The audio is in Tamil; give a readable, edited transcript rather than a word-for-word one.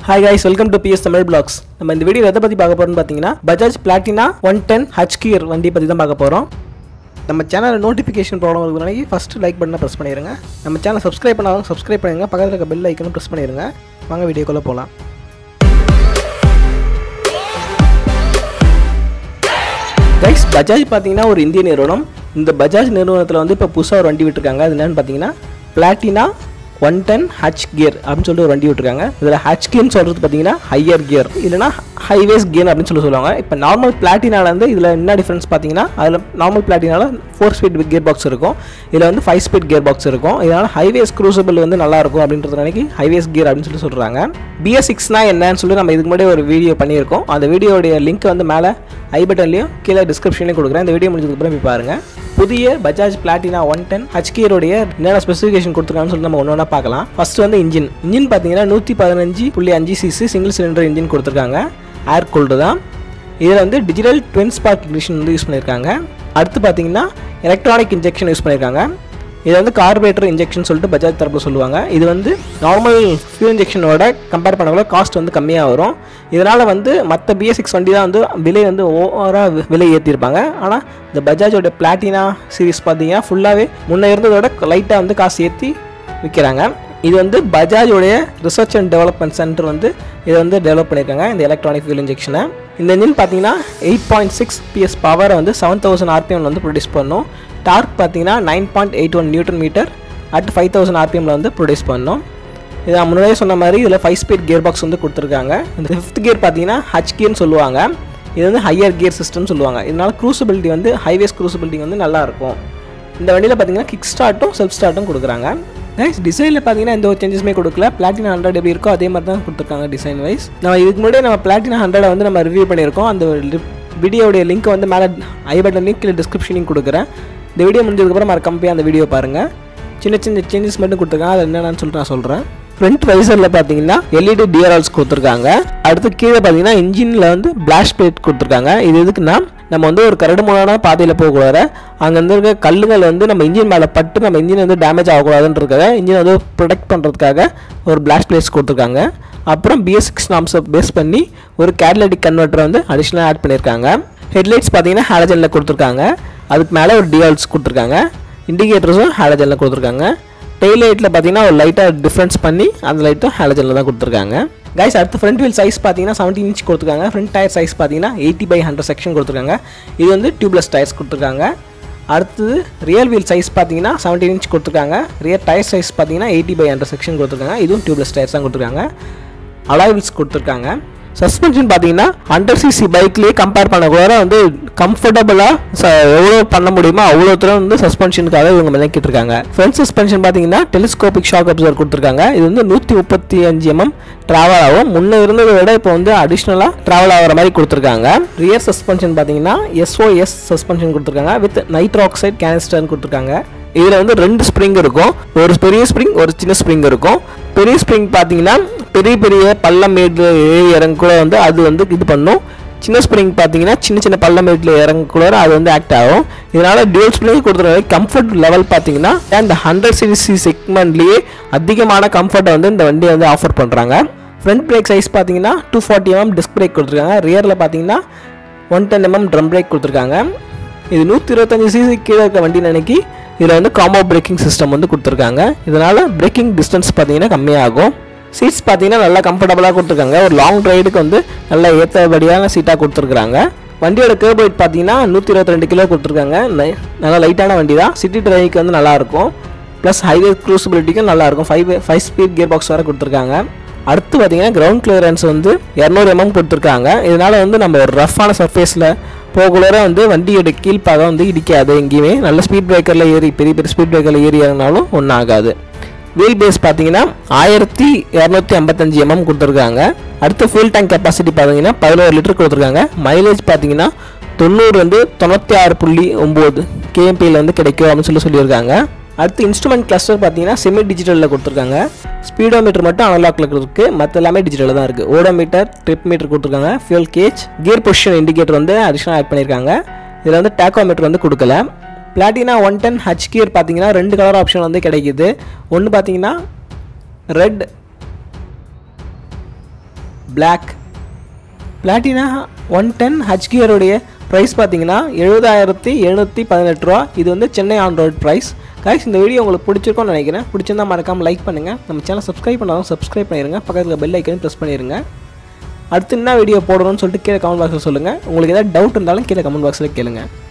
Hi guys, welcome to PS Tamil Blogs. நம்ம இந்த வீடியோல எதை பத்தி பார்க்க போறோம்னு பாத்தீங்கன்னா Bajaj Platina 110 H gear வண்டி பத்தி தான் பார்க்க போறோம். நம்ம சேனல்ல நோட்டிஃபிகேஷன் ப்ராப்ளம் இருக்குதுனால ஃபர்ஸ்ட் லைக் பட்டனை பிரஸ் பண்ணிருங்க. நம்ம சேனலை சப்ஸ்கிரைப் பண்ணாதவங்க சப்ஸ்கிரைப் பண்ணுங்க. பக்கத்துல இருக்க பெல் ஐகானை பிரஸ் பண்ணிருங்க. வாங்க வீடியோக்குள்ள போலாம். Guys, Bajaj பாத்தீங்கன்னா ஒரு இந்திய நிறுவனம். இந்த Bajaj நிறுவனத்துல வந்து இப்ப புதுசா ஒரு வண்டி விட்டுருக்காங்க. அது என்னன்னு பாத்தீங்கன்னா Platina 110 H gear அப்படின்னு சொல்லிட்டு ஒரு வண்டி விட்டுருக்காங்க. இதில் H gearனு சொல்கிறது பார்த்தீங்கன்னா ஹையர் கியர் இல்லைனா ஹைவேஸ் கியர் அப்படின்னு சொல்லுவாங்க. இப்போ நார்மல் பிளாட்டினால வந்து இதில் என்ன டிஃப்ரென்ஸ் பார்த்தீங்கன்னா அதில் நார்மல் பிளாட்டினால 4 ஸ்பீட் கியர் பாக்ஸ் இருக்கும், இதில் வந்து 5 ஸ்பீட் கியர் பாக்ஸ் இருக்கும். இதனால் ஹைவேஸ் க்ரூசபிள் வந்து நல்லா இருக்கும் அப்படின்றதுனால ஹைவேஸ் கியர் அப்படின்னு சொல்கிறாங்க. BS6னா என்னன்னு சொல்லி நம்ம இதுக்கு முன்னாடி ஒரு வீடியோ பண்ணியிருக்கோம். அந்த வீடியோடைய லிங்க் வந்து மேலே ஐ பட்டன்லையும் கீழே டிஸ்கிரிப்ஷன்லையும் கொடுக்குறேன். இந்த வீடியோ முடிஞ்சதுக்கப்புறம் போய் பாருங்கள். புதிய Bajaj Platina 110 H gear உடைய என்னென்ன ஸ்பெசிஃபிகேஷன் கொடுத்துருக்காங்கன்னு சொல்லி நம்ம ஒன்று பார்க்கலாம். ஃபர்ஸ்ட் வந்து இன்ஜின் பார்த்தீங்கன்னா 115.5 cc சிங்கிள் சிலிண்டர் இன்ஜின் கொடுத்துருக்காங்க. ஏர் கூல்டு தான். இதில் வந்து டிஜிட்டல் ட்வின் ஸ்பார்க் இக்னிஷன் வந்து யூஸ் பண்ணியிருக்காங்க. அடுத்து பார்த்தீங்கன்னா எலக்ட்ரானிக் இன்ஜெக்ஷன் யூஸ் பண்ணியிருக்காங்க. இது வந்து கார்பரேட்டர் இன்ஜெக்ஷன் சொல்லிட்டு பஜாஜ் தரப்பில் சொல்லுவாங்க. இது வந்து நார்மல் ஃபியூல் இன்ஜெக்ஷனோட கம்பேர் பண்ணக்குள்ள காஸ்ட் வந்து கம்மியாக வரும். இதனால் வந்து மற்ற BS6 வண்டி தான் வந்து விலை வந்து ஓவராக விலை ஏற்றிருப்பாங்க. ஆனால் இந்த பஜாஜோட பிளாட்டினா சீரிஸ் பார்த்தீங்கன்னா ஃபுல்லாகவே முன்னே இருந்ததோட லைட்டாக வந்து காசு ஏற்றி விற்கிறாங்க. இது வந்து பஜாஜோடைய ரிசர்ச் அண்ட் டெவலப்மெண்ட் சென்டர் வந்து இதை வந்து டெவலப் பண்ணியிருக்காங்க இந்த எலக்ட்ரானிக் ஃபியூல் இன்ஜெக்ஷனை. இந்த இன்ஜின் பார்த்தீங்கன்னா 8.6 PS பவரை வந்து 7000 RPM வந்து ப்ரொடியூஸ் பண்ணும். டார்க் பார்த்தீங்கன்னா 9.81 நியூட்டன் மீட்டர் அட் 5000 RPM வந்து ப்ரொடியூஸ் பண்ணோம். இது நான் முன்னாடியே சொன்ன மாதிரி இதில் 5 ஸ்பீட் கியர் பாக்ஸ் வந்து கொடுத்துருக்காங்க. இந்த 5th கியர் பார்த்தீங்கன்னா H gearனு சொல்லுவாங்க. இது வந்து ஹையர் கியர் சிஸ்டம்னு சொல்லுவாங்க. இதனால் க்ரூசபிலிட்டி வந்து ஹைவேஸ் க்ரூசபிலிட்டி வந்து நல்லாயிருக்கும். இந்த வண்டியில் பார்த்தீங்கன்னா கிக் ஸ்டார்ட்டும் செல்ஃப் ஸ்டார்ட்டும் கொடுக்குறாங்க. கைஸ், டிசைனில் பார்த்தீங்கன்னா எந்த ஒரு சேஞ்சஸுமே கொடுக்கல. Platina 100 எப்படி இருக்கோ அதே மாதிரி தான் கொடுத்துருக்காங்க டிசைன் வைஸ். நம்ம இதுக்கு முன்னாடி நம்ம Platina 100 வந்து நம்ம ரிவ்யூ பண்ணியிருக்கோம். அந்த வீடியோடைய லிங்க் வந்து மேலே ஐ பட்டன் லிங்க் இல்லை டிஸ்கிரிப்ஷனையும் கொடுக்குறேன். இந்த வீடியோ முடிஞ்சதுக்கப்புறம் மறக்காம போய் அந்த வீடியோ பாருங்கள். சின்ன சின்ன சேஞ்சஸ் மட்டும் கொடுத்துருக்காங்க. அது என்னென்னு சொல்லிட்டு நான் சொல்கிறேன். ஃப்ரண்ட் வைசரில் பார்த்தீங்கன்னா LED DRLs கொடுத்துருக்காங்க. அடுத்து கீழே பார்த்தீங்கன்னா இன்ஜினில் வந்து பிளாஷ் பிளேட் கொடுத்துருக்காங்க. இது எதுக்குன்னா நம்ம வந்து ஒரு கரடுமுரடான பாதையில் போகக்கூடாது, அங்கே வந்து இருக்க கல்லுங்கள் வந்து நம்ம இன்ஜின் மேலே பட்டு நம்ம இன்ஜின் வந்து டேமேஜ் ஆகக்கூடாதுன்றதுக்காக இன்ஜின் வந்து ப்ரொடெக்ட் பண்ணுறதுக்காக ஒரு பிளாஷ் பிளேட்ஸ் கொடுத்துருக்காங்க. அப்புறம் BS6 நார்ம்ஸை பேஸ் பண்ணி ஒரு கேட்டலிட்டிக் கன்வெர்ட்டரை வந்து அடிஷ்னலாக ஆட் பண்ணியிருக்காங்க. ஹெட்லைட்ஸ் பார்த்தீங்கன்னா ஹாலஜனில் கொடுத்துருக்காங்க. அதுக்கு மேலே ஒரு DRLs கொடுத்துருக்காங்க. இண்டிகேட்டர்ஸும் ஹாலஜனில் கொடுத்துருக்காங்க. டெய்ல் லைட்டில் பார்த்தீங்கன்னா ஒரு லைட்டாக டிஃப்ரென்ஸ் பண்ணி அந்த லைட்டும் ஹாலஜனில் தான் கொடுத்துருக்காங்க. கைஸ், அடுத்து ஃப்ரண்ட் வீல் சைஸ் பார்த்தீங்கன்னா 17 inch கொடுத்துருக்காங்க. ஃப்ரண்ட் டயர் சைஸ் பார்த்தீங்கன்னா 80/100 செக்ஷன் கொடுத்துருக்காங்க. இது வந்து டியூப்லெஸ் டயர்ஸ் கொடுத்துருக்காங்க. அடுத்தது ரியர் வீல் சைஸ் பார்த்தீங்கன்னா 17 inch கொடுத்துருக்காங்க. ரியர் டயர் சைஸ் பார்த்தீங்கன்னா 80/100 செக்ஷன் கொடுத்துருக்காங்க. இதுவும் டியூப்லெஸ் டயர்ஸ் தான் கொடுத்துருக்காங்க. அலாய் வீல்ஸ் கொடுத்துருக்காங்க. சஸ்பென்ஷன் பார்த்தீங்கன்னா 100cc பைக்லேயே கம்பேர் பண்ணக்கூட வந்து கம்ஃபர்டபுளாக எவ்வளோ பண்ண முடியுமோ அவ்வளோ தூரம் வந்து சஸ்பென்ஷனுக்காக இவங்க மெனக்கிட்டு இருக்காங்க. ஃப்ரண்ட் சஸ்பென்ஷன் பார்த்தீங்கன்னா டெலிஸ்கோபிக் ஷாக் அப்சர்வர் கொடுத்துருக்காங்க. இது வந்து 135 mm ட்ராவல் ஆகும். முன்னே இருந்ததை விட இப்போ வந்து அடிஷ்னலாக ட்ராவல் ஆகிற மாதிரி கொடுத்துருக்காங்க. ரியர் சஸ்பென்ஷன் பார்த்தீங்கன்னா SOS சஸ்பென்ஷன் கொடுத்துருக்காங்க வித் நைட்ரோ ஆக்சைடு கேனிஸ்டர்னு கொடுத்துருக்காங்க. இதில் வந்து 2 ஸ்ப்ரிங் இருக்கும். ஒரு பெரிய ஸ்ப்ரிங் ஒரு சின்ன ஸ்ப்ரிங் இருக்கும். பெரிய ஸ்ப்ரிங் பார்த்தீங்கன்னா பெரிய பெரிய பள்ளமேடு இறங்க கூட வந்து அது வந்து இது பண்ணும். சின்ன ஸ்ப்ரிங் பார்த்தீங்கன்னா சின்ன சின்ன பள்ளமேட்டில் இறங்க கூட அது வந்து ஆக்ட் ஆகும். இதனால் டியூல் ஸ்ப்ரிங் கொடுத்துருக்க கம்ஃபர்ட் லெவல் பார்த்தீங்கன்னா இந்த 100cc செக்மெண்ட்லேயே அதிகமான கம்ஃபர்ட்டை வந்து இந்த வண்டியை வந்து ஆஃபர் பண்ணுறாங்க. ஃப்ரண்ட் பிரேக் சைஸ் பார்த்தீங்கன்னா 240 mm டிஸ்க் பிரேக் கொடுத்துருக்காங்க. ரியரில் பார்த்தீங்கன்னா 110 mm ட்ரம் பிரேக் கொடுத்துருக்காங்க. இது 125cc கீழே இருக்க வண்டி நினைக்கி இதில் வந்து காம்போ பிரேக்கிங் சிஸ்டம் வந்து கொடுத்துருக்காங்க. இதனால் பிரேக்கிங் டிஸ்டன்ஸ் பார்த்தீங்கன்னா கம்மியாகும். சீட்ஸ் பார்த்தீங்கன்னா நல்லா கம்ஃபர்டபுளாக கொடுத்துருக்காங்க. ஒரு லாங் ரைடுக்கு வந்து நல்லா ஏற்றபடியான சீட்டாக கொடுத்துருக்காங்க. வண்டியோட கேர்ப் வெயிட் பார்த்தீங்கன்னா 122 கிலோ கொடுத்துருக்காங்க. நல்லா லைட்டான வண்டி தான். சிட்டி டிரைவுக்கு வந்து நல்லாயிருக்கும். ப்ளஸ் ஹைவே க்ரூசபிலிட்டிக்கும் நல்லாயிருக்கும். 5 ஸ்பீட் கியர் பாக்ஸ் வேறு கொடுத்துருக்காங்க. அடுத்து பார்த்தீங்கன்னா கிரவுண்ட் கிளியரன்ஸ் வந்து 200 mm கொடுத்துருக்காங்க. இதனால் வந்து நம்ம ஒரு ரஃப்பான சர்ஃபேஸில் போகக்குள்ளே வந்து வண்டியோட கீழ்ப்பாக வந்து இடிக்காது. எங்கேயுமே நல்ல ஸ்பீட் பிரேக்கரில் ஏறி பெரிய பெரிய ஸ்பீட் பிரேக்கரில் ஏறி இறங்கினாலும் ஒன்றும் ஆகாது. வீல் பேஸ் பார்த்தீங்கன்னா 1255 mm கொடுத்துருக்காங்க. அடுத்து ஃபியூல் டேங்க் கெப்பாசிட்டி பார்த்தீங்கன்னா 11 லிட்டர் கொடுத்துருக்காங்க. மைலேஜ் பார்த்தீங்கன்னா 90 வந்து 96.9 kmpயில் வந்து கிடைக்கும் அப்படின்னு சொல்லியிருக்காங்க. அடுத்து இன்ஸ்ட்ருமெண்ட் கிளஸ்டர் பார்த்தீங்கன்னா செமி டிஜிட்டலில் கொடுத்துருக்காங்க. ஸ்பீடோமீட்டர் மட்டும் அனலாக்ல இருக்குது, மற்ற எல்லாமே டிஜிட்டலில் தான் இருக்குது. ஓடோமீட்டர், ட்ரிப் மீட்டர் கொடுத்துருக்காங்க. Fuel gauge, gear position indicator வந்து அடிஷனல் ஆட் பண்ணியிருக்காங்க. இதில் வந்து டேக்கோமீட்டர் வந்து கொடுக்கல. Platina 110 H gear பார்த்தீங்கன்னா 2 கலர் ஆப்ஷன் வந்து கிடைக்குது. ஒன்று பார்த்தீங்கன்னா ரெட் பிளாக். பிளாட்டினா 110 ஹச் கியருடைய ப்ரைஸ் பார்த்தீங்கன்னா 70,718 ரூபா. இது வந்து Chennai on road price. Guys இந்த வீடியோ உங்களுக்கு பிடிச்சிருக்கும்னு நினைக்கிறேன். பிடிச்சிருந்தா மறக்காமல் லைக் பண்ணுங்கள். நம்ம சேனல் சப்ஸ்கிரைப் பண்ணாலும் சப்ஸ்கிரைப் பண்ணிடுங்க. பக்கத்தில் பெல் ஐக்கனையும் ப்ரெஸ் பண்ணிடுங்க. அடுத்து என்ன வீடியோ போடணும்னு சொல்லிட்டு கீழே கமெண்ட் பாக்ஸில் சொல்லுங்கள். உங்களுக்கு ஏதாவது டவுட் இருந்தாலும் கீழே கமெண்ட் பாக்ஸில் கேளுங்க.